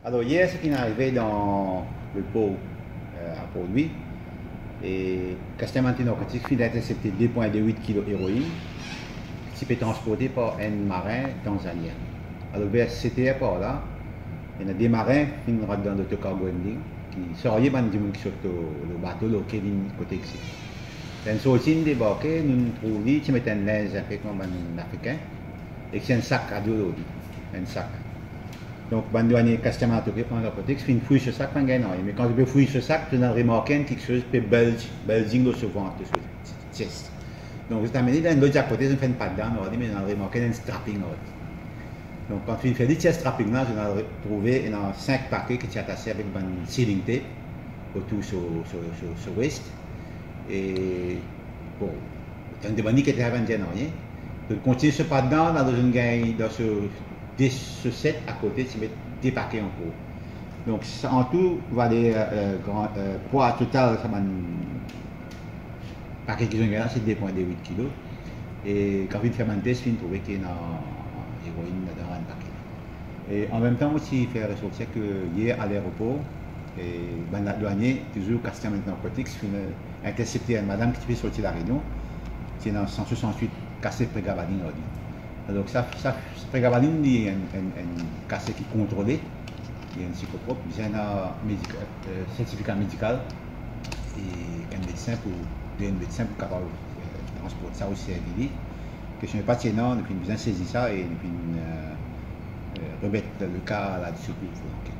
Alors hier, ce qui est arrivé dans le pot à Port-Louis, et Castelmantino Narcotics fit intercepter 2,8 kg d'héroïne qui peut transporté par un marin tanzanien. Alors vers c'était par là, il y a des marins qui sont dans le cargo ending qui sortent des gens qui sont le bateau qui est côté ici. Ils sont aussi débarqués, nous trouvons qui mettent un linge africain et qui est un sac à dos, un sac. Donc, quand on est customer à côté, je fais une fouille sur sac, mais quand je fouille sur sac, je remarque quelque chose de Belgique au souvent, de ce chest. Donc, je t'amène dans l'autre côté, je ne fais pas dedans, mais je remarque un strapping. Donc, quand tu fais ce strapping là, je vais trouver 5 paquets qui sont attachés avec une sealing tape autour sur waist. Et bon, il y a une demande qui était avant de dire rien. Donc, continue ce pas dedans, dans une gagne, dans ce 10 7 à côté, tu mets des paquets en cours. Donc en tout, va les poids total, ça un paquet qui sont gagné, c'est 2,8 kg. Et quand il fait un test, il trouve qu'il y a une héroïne dans un paquet. Et en même temps aussi, il fait ressortir que hier à l'aéroport, et la douanier, toujours Castelmantino Narcotics, a intercepté une madame qui fait sortir la Réunion, qui est dans 168 cassé prégabaline. Donc ça prégabaline, il y a un cassé qui est contrôlé, il y a un psychotrope, il y a un certificat médical et un médecin pour capable transporter ça aussi à Guinée. Que je n'ai pas tiennant, nous avons bien saisi ça et nous avons remettre le cas à la discipline.